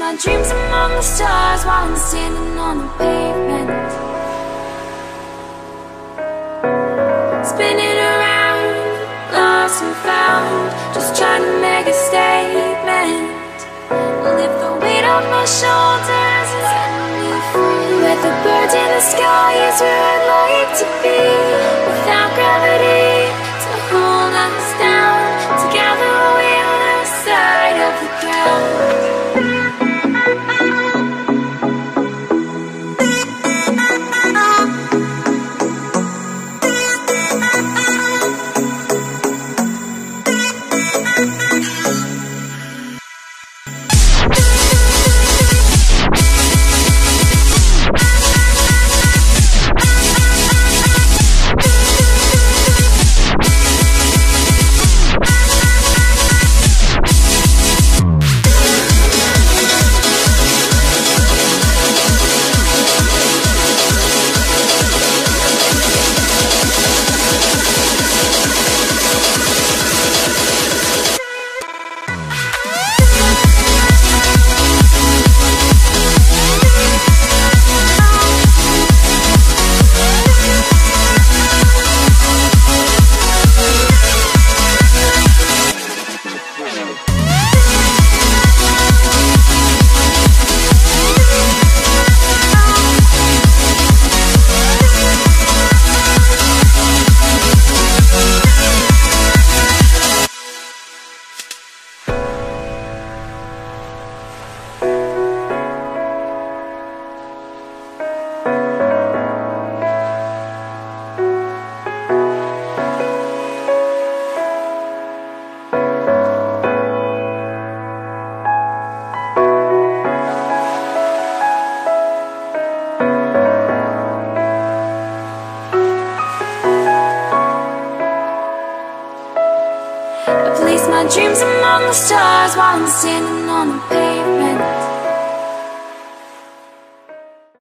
my dreams among the stars while I'm standing on the pavement, spinning around, lost and found, just trying to make a statement. Lift the weight off my shoulders and set me free. With the birds in the sky is where I'd like to be, without gravity to hold us down. Together we'll lose sight of the ground. I place my dreams among the stars while I'm standing on the pavement,